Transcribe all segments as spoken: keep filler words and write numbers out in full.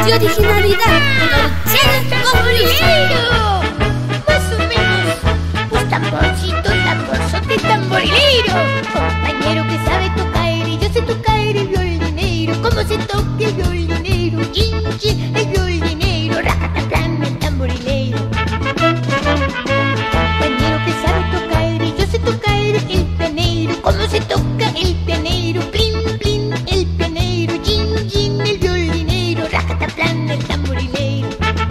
y originalidad. Producciones ¡Tamborilero! Más o menos. Pues tamborcito, tamborzote, tamborilero. Compañero que sabe tocar y yo sé tocar el violinero. ¿Cómo se toca el violinero? Chin, chin, el violinero. Racataplan, el tamborilero. Compañero que sabe tocar y yo sé tocar el pianero. ¿Cómo se toca el pianero? Plin, plin, el pianero. Chin, chin, el violinero. Racataplan, el tamborilero.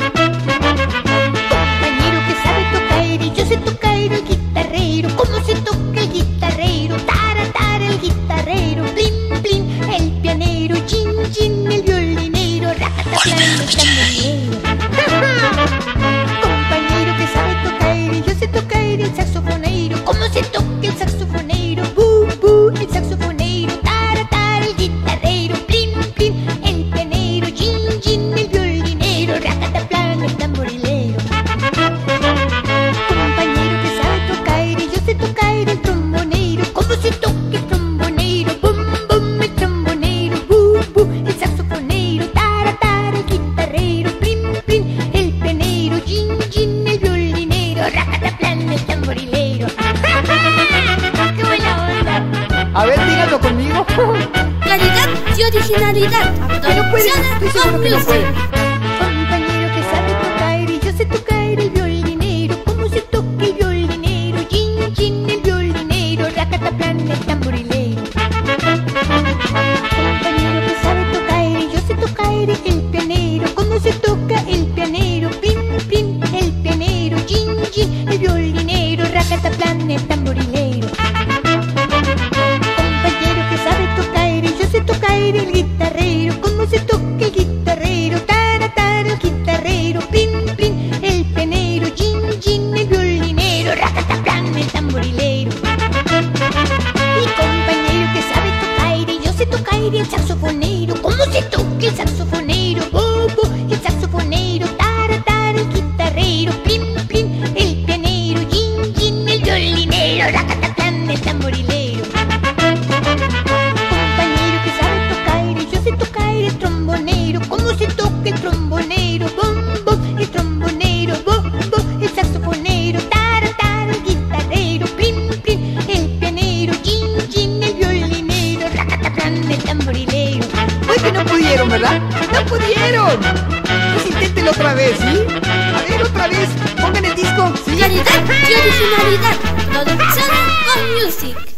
Compañero que sabe tocar y yo sé tocar el guitarrero. ¿Cómo se toca el guitarrero? Tara, tara, el guitarrero. Plin, plin, el pianero. Chin, chin, el violinero. Racataplan, el tamborilero. Compañero que sabe tocar y yo sé tocar el saxofonero. ¿Cómo se toca el saxofonero? Bu, bu, el saxofonero. Tara, tara, el guitarrero. Plin, plin, el pianero. Chin, chin, el violinero. Racataplan, el tamborilero. Compañero que sabe tocar y yo sé tocar el trombonero. ¿Cómo se toca el trombonero? Bum, bum, el trombonero. Bu, bu, el saxofonero. Tara, tara, el guitarrero. Plin, plin, el pianero. Chin, chin, el violinero. Racataplan, el tamborilero. ¡Qué buena onda! A ver, díganlo conmigo. Calidad y originalidad. Que no pueden, estoy seguro que no pueden. Compañero que sabe tocar y yo sé tocar el violinero. ¿Cómo se toca el violinero? Chin, chin, el violinero. Racataplan, el tamborilero. Compañero que sabe tocar y yo sé tocar el pianero. ¿Cómo se toca el pianero? Pin, pin, el pianero. Chin, chin, el violinero. Racataplan, el tamborilero. Compañero que sabe tocar y yo sé tocar el guitarrero. ¿Cómo se toca el guitarrero? Tara, tara, el guitarrero. Plin, plin, el pianero. Chin, chin, el violinero. Racataplan, el tamborilero. Y compañero que sabe tocar y yo sé tocar el saxofonero. ¿Cómo se toca el saxofonero? Oh, oh, el saxofonero. Tara, tara, el guitarrero. Plin, plin, el pianero. Chin, chin, el violinero. Racataplan, el tamborilero. Compañero que sabe tocar y yo sé tocar el trombonero. ¿Cómo se toca el trombonero? Bom, bom, el trombonero. Bom, bom, el saxofonero. Tara, tara, el guitarrero. Plin, plin, el pianero. Chin, chin, el violinero. Racataplan, el tamborilero. Pues que no pudieron, ¿verdad? ¡No pudieron! Pues inténtenlo otra vez, ¿sí? A ver, otra vez. Pongan el disco. ¿Sí? Calidad y originalidad. Producciones con Music.